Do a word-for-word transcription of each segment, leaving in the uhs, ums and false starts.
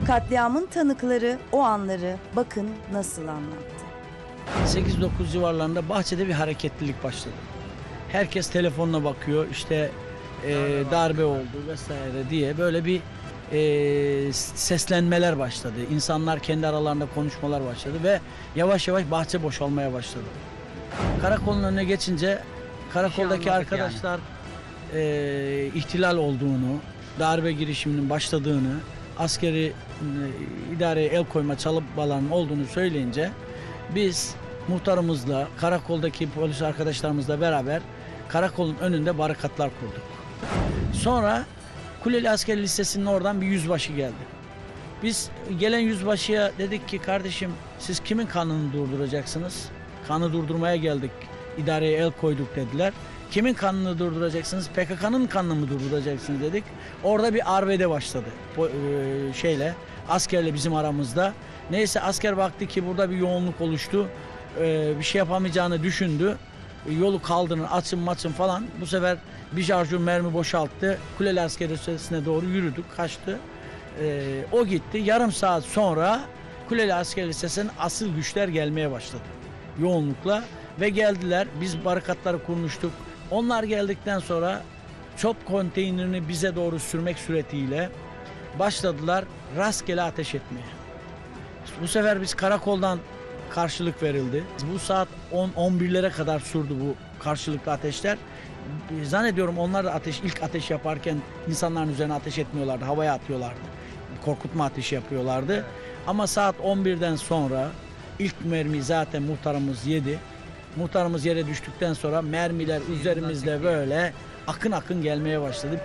Katliamın tanıkları o anları bakın nasıl anlattı. sekiz dokuz civarlarında bahçede bir hareketlilik başladı. Herkes telefonuna bakıyor, işte e, darbe oldu vesaire diye böyle bir e, seslenmeler başladı. İnsanlar kendi aralarında konuşmalar başladı ve yavaş yavaş bahçe boşalmaya başladı. Karakolun önüne geçince karakoldaki arkadaşlar yani. e, ihtilal olduğunu, darbe girişiminin başladığını, askeri e, idareye el koyma çalıbalarının olduğunu söyleyince biz muhtarımızla, karakoldaki polis arkadaşlarımızla beraber karakolun önünde barikatlar kurduk. Sonra Kuleli Asker Lisesi'nin oradan bir yüzbaşı geldi. Biz gelen yüzbaşıya dedik ki kardeşim siz kimin kanını durduracaksınız? Kanı durdurmaya geldik, idareye el koyduk dediler. Kimin kanını durduracaksınız? P K K'nın kanını mı durduracaksınız dedik. Orada bir arbede başladı. Bu, e, şeyle, askerle bizim aramızda. Neyse asker baktı ki burada bir yoğunluk oluştu. E, bir şey yapamayacağını düşündü. E, yolu kaldırın, açın maçın falan. Bu sefer bir şarjör mermi boşalttı. Kuleli Asker Lisesi'ne doğru yürüdük, kaçtı. E, o gitti. Yarım saat sonra Kuleli Asker Lisesi'nin asıl güçler gelmeye başladı. Yoğunlukla ve geldiler. Biz barikatları kurmuştuk. Onlar geldikten sonra çöp konteynerini bize doğru sürmek suretiyle başladılar rastgele ateş etmeye. Bu sefer biz karakoldan karşılık verildi. Bu saat on on birlere kadar sürdü bu karşılıklı ateşler. Zannediyorum onlar da ateş ilk ateş yaparken insanların üzerine ateş etmiyorlardı, havaya atıyorlardı. Korkutma ateşi yapıyorlardı. Evet. Ama saat on birden sonra ilk mermi zaten muhtarımız yedi. Muhtarımız yere düştükten sonra mermiler üzerimizde böyle akın akın gelmeye başladı.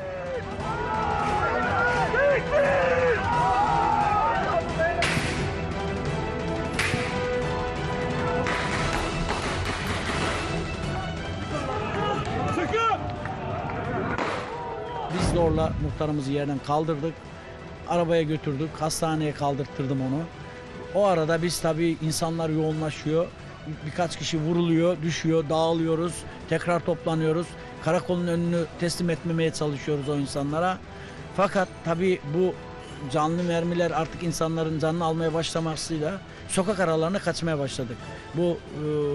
Biz zorla muhtarımızı yerden kaldırdık. Arabaya götürdük. Hastaneye kaldırttırdım onu. O arada biz tabii insanlar yoğunlaşıyor. Birkaç kişi vuruluyor, düşüyor, dağılıyoruz. Tekrar toplanıyoruz. Karakolun önünü teslim etmemeye çalışıyoruz o insanlara. Fakat tabii bu canlı mermiler artık insanların canını almaya başlamasıyla sokak aralarına kaçmaya başladık. Bu e,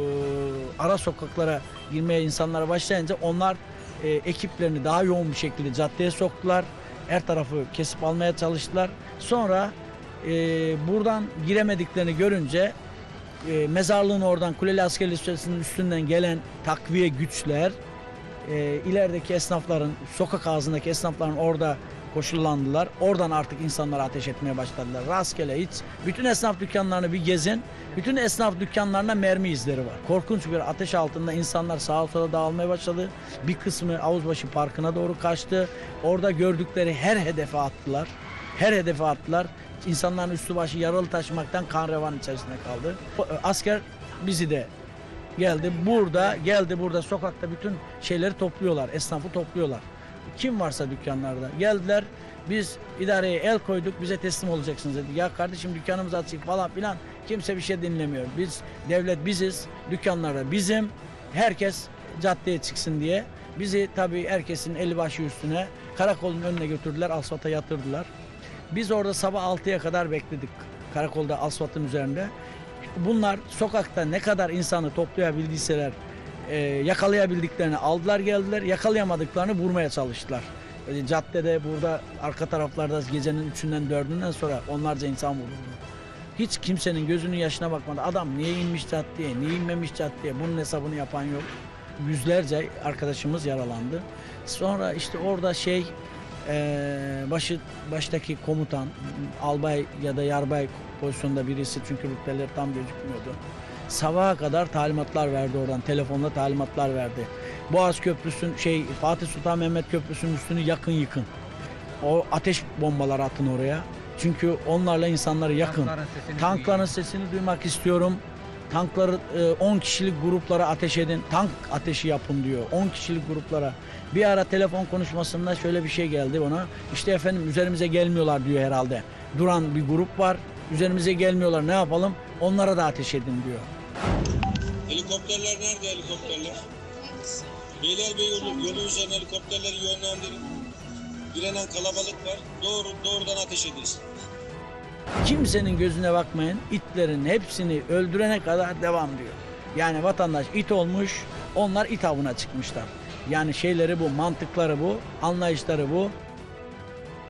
ara sokaklara girmeye insanlara başlayınca onlar e, ekiplerini daha yoğun bir şekilde caddeye soktular. Her tarafı kesip almaya çalıştılar. Sonra e, buradan giremediklerini görünce e, mezarlığın oradan Kuleli Asker Lisesi'nin üstünden gelen takviye güçler e, ilerideki esnafların, sokak ağzındaki esnafların orada koşullandılar. Oradan artık insanlara ateş etmeye başladılar. Rastgele hiç. Bütün esnaf dükkanlarını bir gezin. Bütün esnaf dükkanlarına mermi izleri var. Korkunç bir ateş altında insanlar sağa sola dağılmaya başladı. Bir kısmı Avuzbaşı Parkı'na doğru kaçtı. Orada gördükleri her hedefe attılar. Her hedefe attılar. İnsanların üstü başı yaralı taşımaktan kan revan içerisinde kaldı. Asker bizi de geldi. Burada geldi burada sokakta bütün şeyleri topluyorlar. Esnafı topluyorlar. Kim varsa dükkanlarda geldiler. Biz idareye el koyduk. Bize teslim olacaksınız dedi. Ya kardeşim dükkanımız açık falan filan. Kimse bir şey dinlemiyor. Biz devlet biziz. Dükkanlarda bizim. Herkes caddeye çıksın diye. Bizi tabii herkesin eli başı üstüne karakolun önüne götürdüler. Asfalta yatırdılar. Biz orada sabah altıya kadar bekledik. Karakolda asfaltın üzerinde. Bunlar sokakta ne kadar insanı toplayabildiyseler e, yakalayabildiklerini aldılar geldiler. Yakalayamadıklarını vurmaya çalıştılar. E, caddede burada arka taraflarda gecenin üçünden dördünden sonra onlarca insan vuruldu. Hiç kimsenin gözünün yaşına bakmadı. Adam niye inmiş caddeye, niye inmemiş caddeye bunun hesabını yapan yok. Yüzlerce arkadaşımız yaralandı. Sonra işte orada şey e, başı baştaki komutan, albay ya da yarbay pozisyonda birisi çünkü rütbeleri tam gözükmüyordu. Sabaha kadar talimatlar verdi oradan. Telefonla talimatlar verdi. Boğaz Köprüsü'nün şey Fatih Sultan Mehmet Köprüsü'nün üstünü yakın yıkın. O ateş bombaları atın oraya. Çünkü onlarla insanları yakın. Tankların sesini, Tankların sesini duymak istiyorum. Tankları on kişilik gruplara ateş edin. Tank ateşi yapın diyor. on kişilik gruplara. Bir ara telefon konuşmasında şöyle bir şey geldi ona. İşte efendim üzerimize gelmiyorlar diyor herhalde. Duran bir grup var. Üzerimize gelmiyorlar. Ne yapalım? Onlara da ateş edin diyor. Helikopterler nerede helikopterler? Beylerbeyi yolu, yolu üzerine helikopterleri yönlendirin. Direnen kalabalık var. Doğru, doğrudan ateş edilsin. Kimsenin gözüne bakmayın, itlerin hepsini öldürene kadar devam diyor. Yani vatandaş it olmuş, onlar it avına çıkmışlar. Yani şeyleri bu, mantıkları bu, anlayışları bu.